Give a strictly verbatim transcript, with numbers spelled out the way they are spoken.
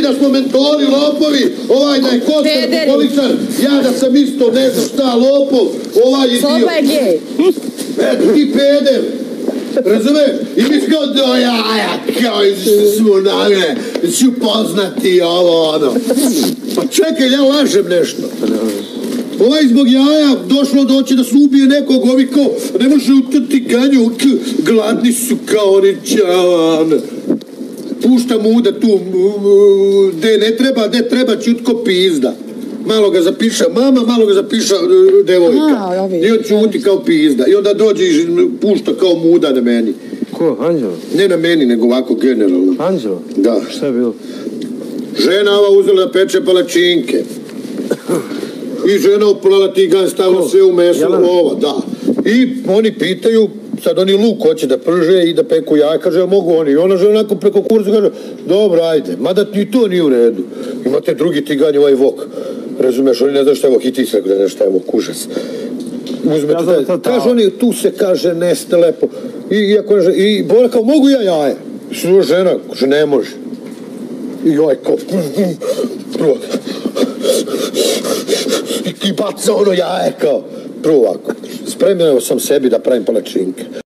da smo mentori, lopovi, ovaj da je kockar, policar, ja da sam isto ne znam šta, lopov, ovaj je Soba je gej. Eto ti peder, razumeš? I mi kao do jaja, kao iz Smunave, ću poznati ovo ono. Pa čekaj, ja lažem nešto. Ovaj zbog jaja došlo doći da se ubije nekog, ovi kao, ne može utati ganju, gladni su kao oni čavan. Pušta muda tu, gde ne treba, gde treba čutko pizda. Malo ga zapiša mama, malo ga zapiša devojka. I on čuti kao pizda. I onda dođe i pušta kao muda na meni. Ko, Anđelo? Ne na meni, nego ovako generalno. Anđelo? Da. Šta je bilo? Žena ova uzela da peče palačinke. I žena oplala tigan, stavila sve u meso, ova, da. I oni pitaju, sad oni luk hoće da prže i da peku jaja, kaže, mogu oni. I ona žena onako preko kurza kaže, dobro, ajde, mada ni to nije u redu. Imate drugi tiganj, ovaj vok. Razumeš, oni ne znaš šta je vok, i ti se rekao da ne šta je vok, užas. Uzmete taj, kaže oni, tu se kaže, neste lepo. I Bora kao, mogu ja jaje? Što žena, kaže, ne može. I ovaj kao, prvo. I baca ono jaje kao, prvo ovako. Spremio sam sebi da pravim palačinke.